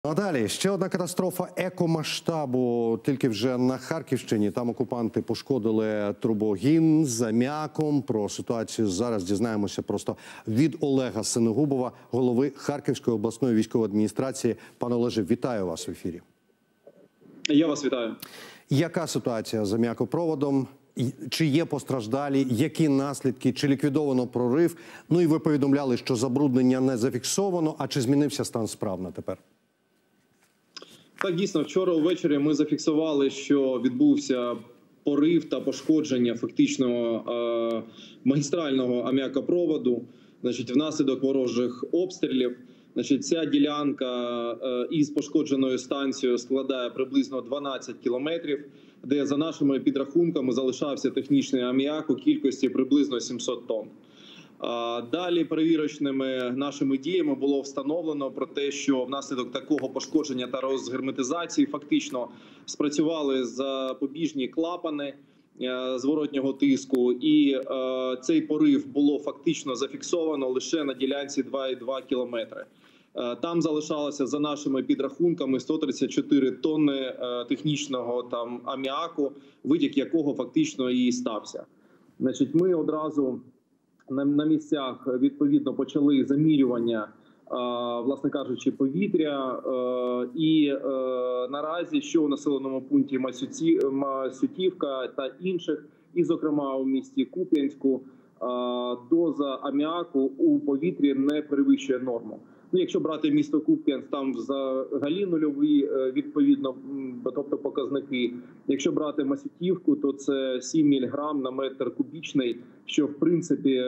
А далі ще одна катастрофа екомасштабу, тільки вже на Харківщині. Там окупанти пошкодили трубогін з аміаком. Про ситуацію зараз дізнаємося просто від Олега Синегубова, голови Харківської обласної військової адміністрації. Пане Олеже, вітаю вас в ефірі. Я вас вітаю. Яка ситуація з аміакопроводом? Чи є постраждалі? Які наслідки? Чи ліквідовано прорив? Ну і ви повідомляли, що забруднення не зафіксовано. А чи змінився стан справ на тепер? Так, дійсно, вчора увечері ми зафіксували, що відбувся порив та пошкодження фактично магістрального аміакопроводу, внаслідок ворожих обстрілів. Ця ділянка із пошкодженою станцією складає приблизно 12 кілометрів, де за нашими підрахунками залишався технічний аміак у кількості приблизно 700 тонн. Далі перевірочними нашими діями було встановлено про те, що внаслідок такого пошкодження та розгерметизації фактично спрацювали запобіжні клапани зворотнього тиску, і цей порив було фактично зафіксовано лише на ділянці 2,2 кілометри. Там залишалося за нашими підрахунками 134 тонни технічного аміаку, витік якого фактично і стався. Ми одразу на місцях відповідно почали замірювання, власне кажучи, повітря, і наразі, що у населеному пункті Масютівка та інших, і зокрема у місті Куп'янську, доза аміаку у повітрі не перевищує норму. Якщо брати місто Куп'янськ, там взагалі нульові відповідно, тобто показники. Якщо брати Масютівку, то це 7 мг на метр кубічний, що в принципі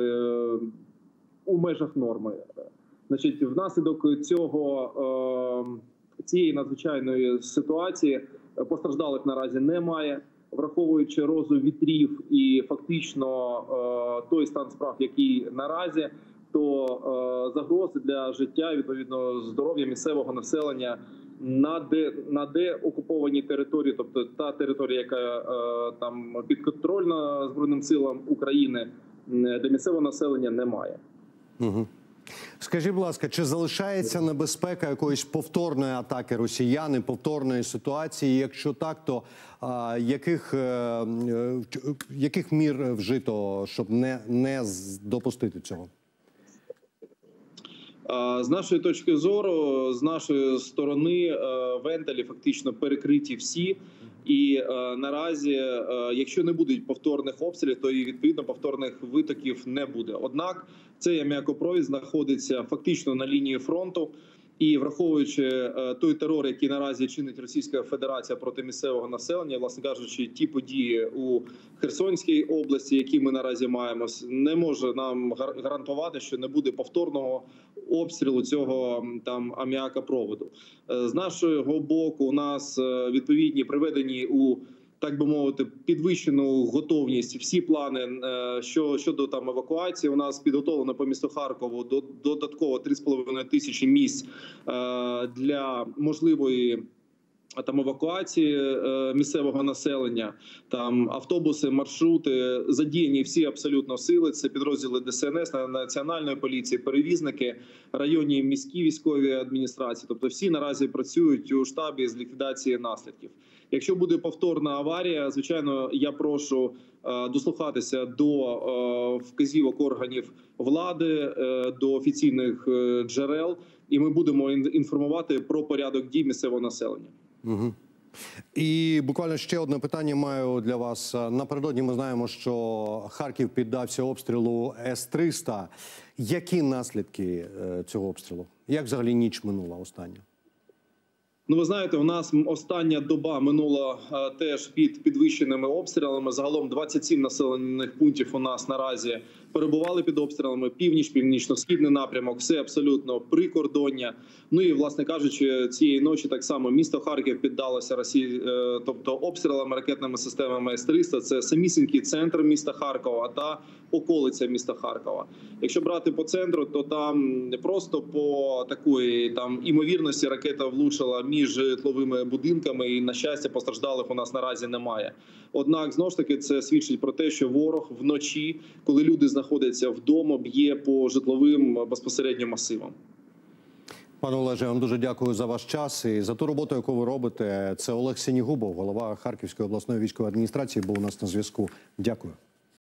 у межах норми. Внаслідок цієї надзвичайної ситуації постраждалих наразі немає. Враховуючи розу вітрів і фактично той стан справ, який наразі, то загрози для життя, відповідно, здоров'я місцевого населення на деокупованій території, тобто та територія, яка там підконтрольна Збройним силам України, для місцевого населення немає. Угу. Скажіть, будь ласка, чи залишається небезпека якоїсь повторної атаки росіян, повторної ситуації? Якщо так, то яких мір вжито, щоб не допустити цього? З нашої точки зору, з нашої сторони, вентилі фактично перекриті всі. І наразі, якщо не будуть повторних обстрілів, то і відповідно повторних витоків не буде. Однак цей аміакопровід знаходиться фактично на лінії фронту. І враховуючи той терор, який наразі чинить Російська Федерація проти місцевого населення, власне кажучи, ті події у Херсонській області, які ми наразі маємо, не може нам гарантувати, що не буде повторного обстрілу цього аміакопроводу. З нашого боку у нас відповідні приведені у, так би мовити, підвищену готовність всі плани щодо евакуації. У нас підготовлено по місту Харкову додатково 3,5 тисячі місць для можливої евакуації місцевого населення. Там автобуси, маршрути, задіяні всі абсолютно сили. Це підрозділи ДСНС, Національної поліції, перевізники, районні міські військові адміністрації. Тобто всі наразі працюють у штабі з ліквідації наслідків. Якщо буде повторна аварія, звичайно, я прошу дослухатися до вказівок органів влади, до офіційних джерел, і ми будемо інформувати про порядок дій місцевого населення. Угу. І буквально ще одне питання маю для вас. Напередодні ми знаємо, що Харків піддався обстрілу С-300. Які наслідки цього обстрілу? Як взагалі ніч минула остання? Ви знаєте, у нас остання доба минула теж під підвищеними обстрілами. Загалом 27 населених пунктів у нас наразі перебували під обстрілами. Північ, північно-східний напрямок, все абсолютно прикордоння. І, власне кажучи, цієї ночі так само місто Харків піддалося Росії, тобто обстрілами ракетними системами С-300. Це самісінький центр міста Харкова та околиця міста Харкова. Якщо брати по центру, то там не просто по такої імовірності ракета влучила між житловими будинками, і, на щастя, постраждалих у нас наразі немає. Однак, знову ж таки, це свідчить про те, що ворог вночі, коли люди знаходяться вдома, б'є по житловим безпосередньо масивам. Пане Олеже, я вам дуже дякую за ваш час і за ту роботу, яку ви робите. Це Олег Синігубов, голова Харківської обласної військової адміністрації, був у нас на зв'язку. Дякую.